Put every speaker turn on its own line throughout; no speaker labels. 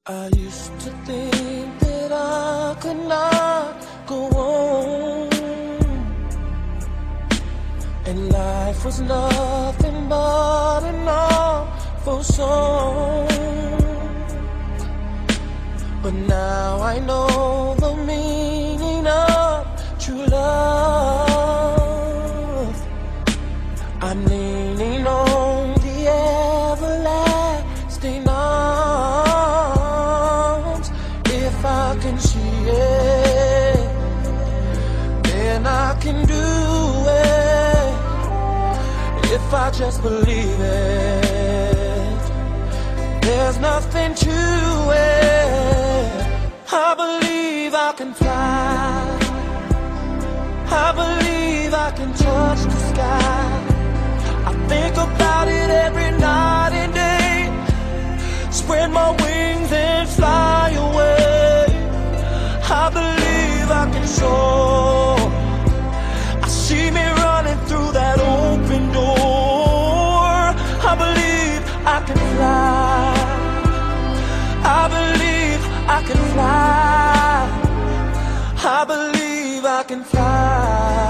I used to think that I could not go on, and life was nothing but an awful song. But now I know the meaning of true love. I'm leaning on the everlasting arms. If I can see it, then I can do it. If I just believe it, there's nothing to it. I believe I can fly. I believe I can touch the sky. I think about it every night and day. Spread my wings and fly away. I believe I can soar. I see me running through that open door. I believe I can fly. I believe I can fly. I believe I can fly.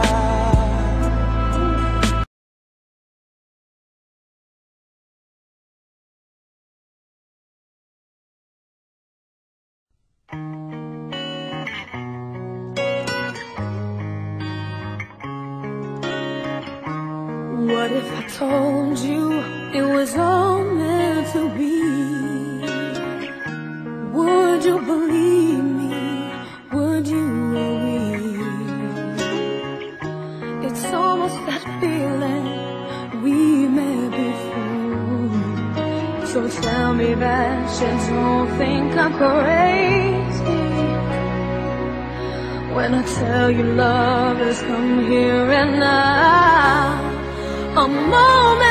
What if I told you it was all meant to be? Would you believe me? Would you agree? It's almost that feeling we met before. So tell me that you don't think I'm crazy when I tell you love has come here and now. A moment